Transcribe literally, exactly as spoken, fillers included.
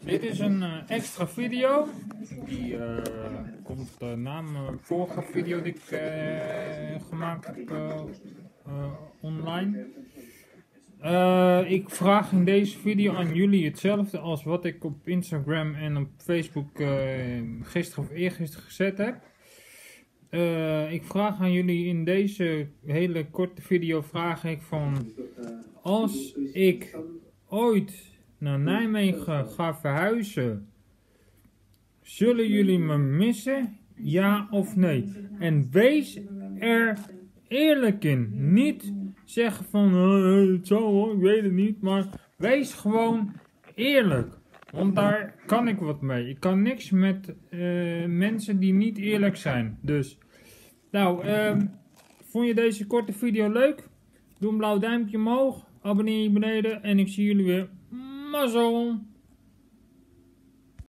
Dit is een uh, extra video. Die uh, komt uh, na mijn vorige video die ik uh, gemaakt heb uh, uh, online. Uh, ik vraag in deze video aan jullie hetzelfde als wat ik op Instagram en op Facebook uh, gisteren of eergisteren gezet heb. Uh, ik vraag aan jullie in deze hele korte video vraag ik van, als ik ooit naar Nijmegen ga verhuizen, zullen jullie me missen? Ja of nee? En wees er eerlijk in. Niet zeggen van, uh, het zal hoor, ik weet het niet. Maar wees gewoon eerlijk. Want daar kan ik wat mee. Ik kan niks met uh, mensen die niet eerlijk zijn. Dus, nou, uh, vond je deze korte video leuk? Doe een blauw duimpje omhoog. Abonneer je beneden. En ik zie jullie weer. Mazzel!